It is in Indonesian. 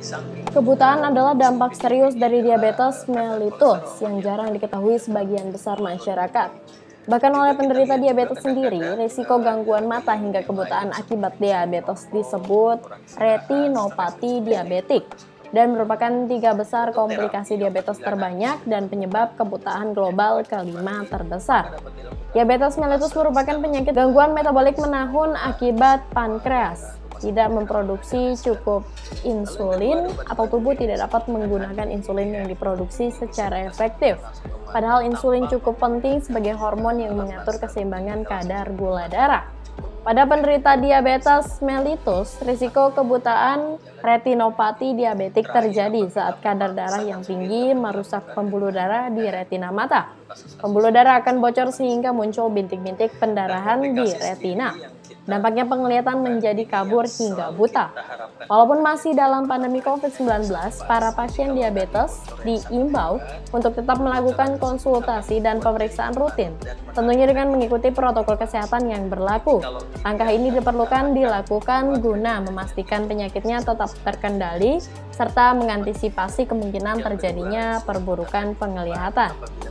Kebutaan adalah dampak serius dari diabetes mellitus yang jarang diketahui sebagian besar masyarakat. Bahkan oleh penderita diabetes sendiri, risiko gangguan mata hingga kebutaan akibat diabetes disebut retinopati diabetik dan merupakan 3 besar komplikasi diabetes terbanyak dan penyebab kebutaan global kelima terbesar. Diabetes mellitus merupakan penyakit gangguan metabolik menahun akibat pankreas tidak memproduksi cukup insulin atau tubuh tidak dapat menggunakan insulin yang diproduksi secara efektif. Padahal insulin cukup penting sebagai hormon yang mengatur keseimbangan kadar gula darah. Pada penderita diabetes mellitus, risiko kebutaan retinopati diabetik terjadi saat kadar darah yang tinggi merusak pembuluh darah di retina mata. Pembuluh darah akan bocor sehingga muncul bintik-bintik pendarahan di retina. Dampaknya penglihatan menjadi kabur hingga buta. Walaupun masih dalam pandemi COVID-19, para pasien diabetes diimbau untuk tetap melakukan konsultasi dan pemeriksaan rutin, tentunya dengan mengikuti protokol kesehatan yang berlaku. Langkah ini dilakukan guna memastikan penyakitnya tetap terkendali, serta mengantisipasi kemungkinan terjadinya perburukan penglihatan.